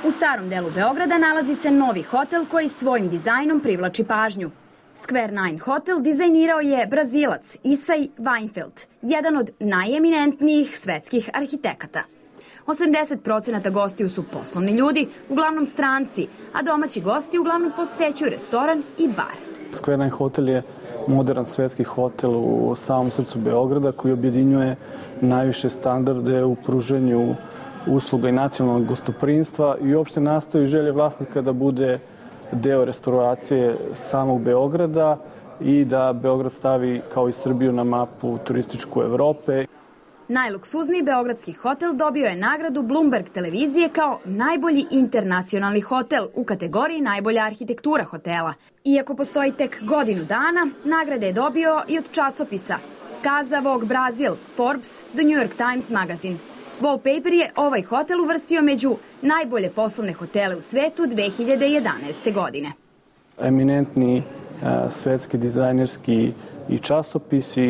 U starom delu Beograda nalazi se novi hotel koji svojim dizajnom privlači pažnju. Square Nine Hotel dizajnirao je Brazilac Isai Weinfeld, jedan od najeminentnijih svetskih arhitekata. 80% gostiju su poslovni ljudi, uglavnom stranci, a domaći gosti uglavnom posećuju restoran i bar. Square Nine Hotel je modern svetski hotel u samom srcu Beograda koji objedinjuje najviše standarde u pruženju usluga i nacionalnog gostoprimstva i uopšte nastoji želje vlasnika da bude deo restauracije samog Beograda i da Beograd stavi kao i Srbiju na mapu turističku Evrope. Najluksuzniji beogradski hotel dobio je nagradu Bloomberg televizije kao najbolji internacionalni hotel u kategoriji najbolja arhitektura hotela. Iako postoji tek godinu dana, nagrade je dobio i od časopisa Casa Vogue Brazil, Forbes, The New York Times magazin. Wallpaper je ovaj hotel uvrstio među najbolje poslovne hotele u svetu 2011. godine. Eminentni svetski dizajnerski i časopisi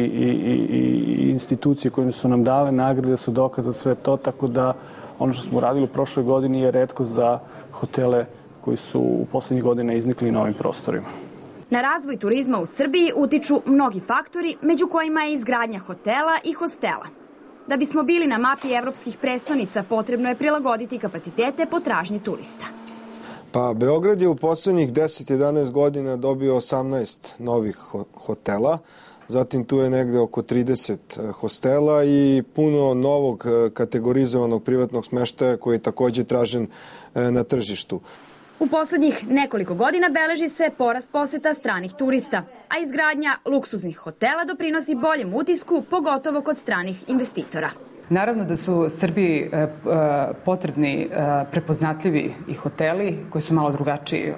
i institucije koje su nam dale nagrade su dokaz za sve to, tako da ono što smo radili u prošloj godini je retko za hotele koji su u poslednjih godina iznikli na ovim prostorima. Na razvoj turizma u Srbiji utiču mnogi faktori, među kojima je izgradnja hotela i hostela. Da bismo bili na mapi evropskih prestonica, potrebno je prilagoditi kapacitete potražnje turista. Pa, Beograd je u poslednjih 10-11 godina dobio 18 novih hotela, zatim tu je negde oko 30 hostela i puno novog kategorizovanog privatnog smeštaja koji je takođe tražen na tržištu. U poslednjih nekoliko godina beleži se porast poseta stranih turista, a izgradnja luksuznih hotela doprinosi boljem utisku, pogotovo kod stranih investitora. Naravno da su Srbiji potrebni prepoznatljivi i hoteli koji su malo drugačiji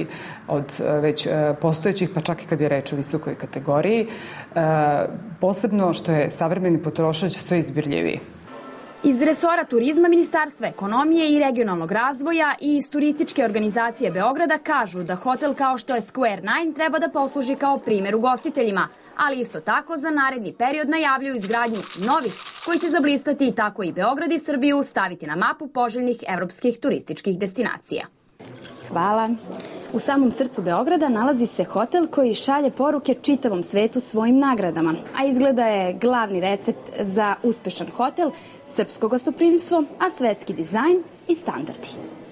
od već postojećih, pa čak i kad je reč o visokoj kategoriji. Posebno što je savremeni potrošač sve izbirljiviji. Iz resora turizma, Ministarstva ekonomije i regionalnog razvoja i iz turističke organizacije Beograda kažu da hotel kao što je Square Nine treba da posluži kao primer ugostiteljima, ali isto tako za naredni period najavljuju izgradnju novih koji će zablistati i tako i Beograd i Srbiju staviti na mapu poželjnih evropskih turističkih destinacija. Hvala. U samom srcu Beograda nalazi se hotel koji šalje poruke čitavom svetu svojim nagradama, a izgleda je glavni recept za uspešan hotel, srpsko gostoprimstvo, a svetski dizajn i standardi.